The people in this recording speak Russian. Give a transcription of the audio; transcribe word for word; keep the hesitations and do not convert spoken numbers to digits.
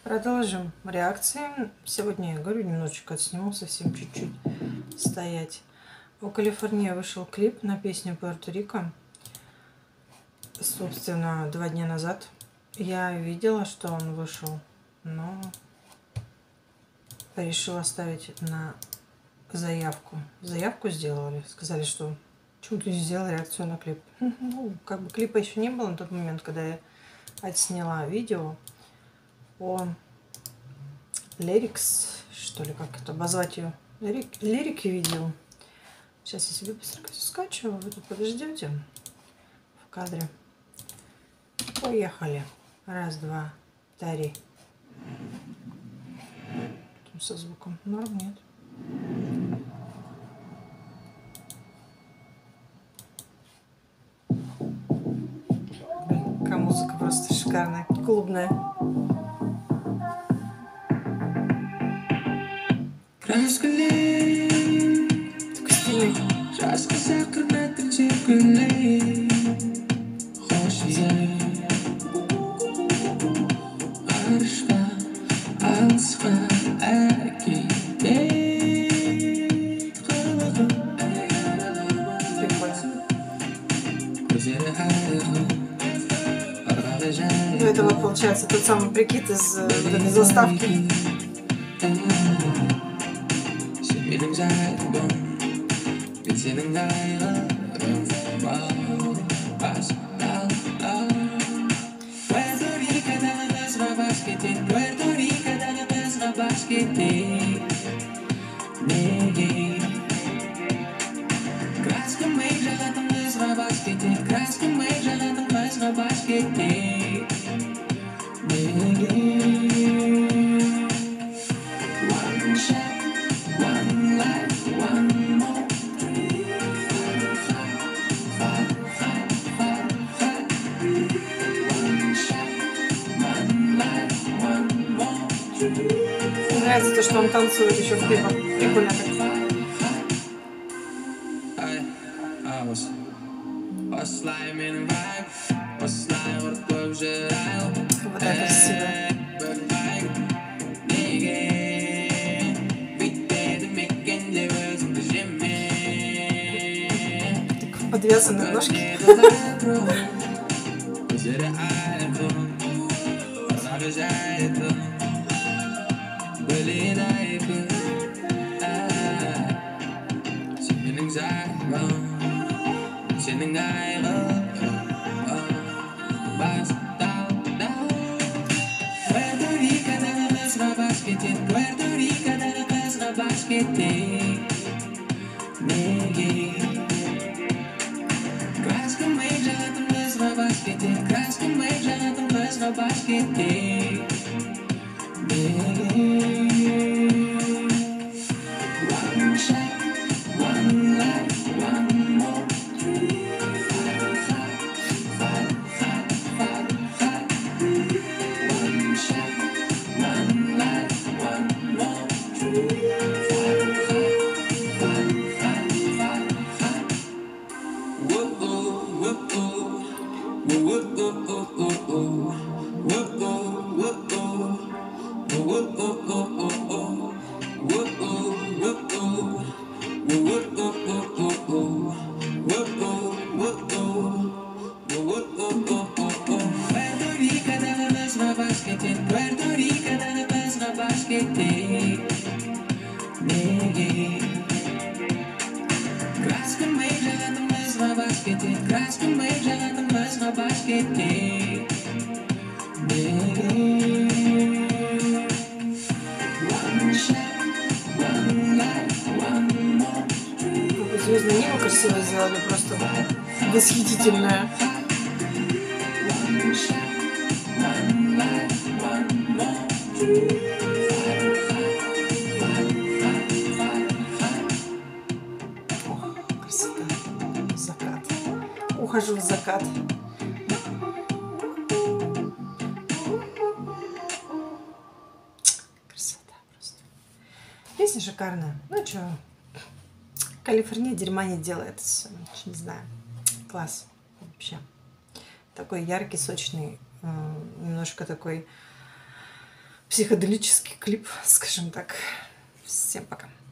Продолжим реакции. Сегодня, я говорю, немножечко отсниму, совсем чуть-чуть стоять. У Калифорнии вышел клип на песню Пуэрто-Рико. Собственно, два дня назад. Я видела, что он вышел, но решила ставить на заявку. Заявку сделали. Сказали, что почему ты не сделала реакцию на клип. Ну, как бы клипа еще не было на тот момент, когда я отсняла видео о Lyrics, что ли, как это обозвать ее, Лирик, лирики видео. Сейчас я себе быстренько все скачиваю, вы тут подождете в кадре. Поехали. Раз, два, три. Там со звуком норм, нет? Блин, какая музыка просто шикарная, клубная. Такой стильный. До этого получается тот самый прикид из вот этой заставки. Нравится то, что он танцует еще в клипах. Прикольно так. Вот это красиво. Так подвязаны ножки. Звездное небо красиво сделали, просто восхитительное. О, красота. Закат. Ухожу в закат. Красота просто. Песня шикарная. Ну что, Калифорния дерьма не делает. Не знаю. Класс. Вообще. Такой яркий, сочный, немножко такой психоделический клип, скажем так. Всем пока.